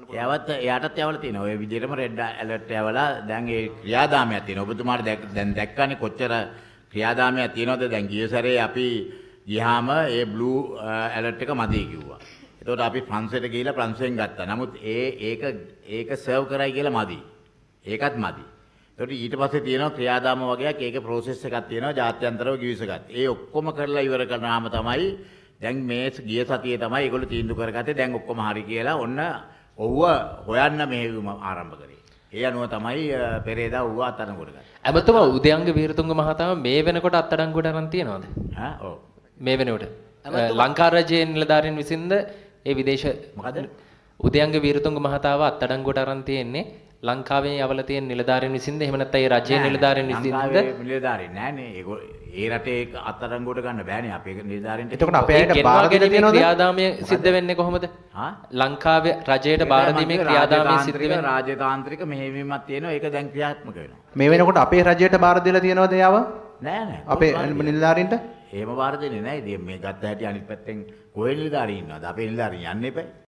එයාටත් යවලා තියෙනවා. ඔය විදිහටම රෙඩ් ඇලර්ට් යවලා දැන් ඒ ක්‍රියාදාමයක් තියෙනවා. ඔබතුමාට දැන් දැක්කනේ කොච්චර ක්‍රියාදාමයක් තියෙනවද? දැන් ගිය සැරේ අපි ගියාම ඒ බ්ලූ ඇලර්ට් එක මදි කිව්වා. එතකොට අපි ප්‍රංශයට ගිහිල්ලා ප්‍රංශයෙන් ගත්තා. නමුත් ඒක සර්ව් කරයි කියලා මදි. ඒකත් මදි. එතකොට ඊට පස්සේ තියෙනවා ක්‍රියාදාම වගේක් ඒකේ ප්‍රොසෙස් එකක් තියෙනවා ජාත්‍යන්තරව ගිවිසගත්. ඒ ඔක්කොම කරලා ඉවර කරනාම තමයි දැන් මේ ගිය සතියේ තමයි ඒගොල්ලෝ තීන්දුව කරගත්තේ දැන් ඔක්කොම හරි කියලා ඔන්න ඔව්ව හොයන්න මෙහෙයුම ආරම්භ කරේ. ඒ අනුව තමයි පෙරේදා ඌව අත්අඩංගුවට ගත්තේ. ඇමතුමා උදයන්ග වීරතුංග මහතාව මේ වෙනකොට අත්අඩංගුවට අරන් තියනවද? ඔව්. මේ වෙනකොට ලංකා රජයේ නිලධාරීන් විසින්ද ඒ විදේශ මොකද? උදයන්ග වීරතුංග මහතාව අත්අඩංගුවට අරන් තියෙන්නේ ලංකාවේ යවලා තියෙන නිලධාරීන් විසින්ද එහෙම නැත්නම් ඒ රජයේ නිලධාරීන් විසින්ද? ලංකාවේ නිලධාරීන් නෑනේ. ඒ රටේ අත්අඩංගුවට ගන්න බෑනේ අපේ නිලධාරීන්ට. එතකොට අපේ අයට බාර දෙලා තියෙනවද? ක්‍රියාදාමය සිද්ධ වෙන්නේ කොහොමද? ලංකාවේ රජයට බාර දීමේ ක්‍රියාදාමය සිද්ධ වෙන්නේ රාජතාන්ත්‍රික මෙහෙයවීමක් තියෙනවා. ඒක දැන් ක්‍රියාත්මක වෙනවා. මේ වෙනකොට අපේ රජයට බාර දෙලා තියෙනවද යාව? නෑ. අපේ නිලධාරීන්ට? එහෙම බාර දෙන්නේ නෑ. ඉතින් මේ ගත්ත හැටි අනිත් පැත්තෙන් කොහෙ නිලධාරීන් ඉන්නවද? අපේ නිලධාරීන් යන්න එපා.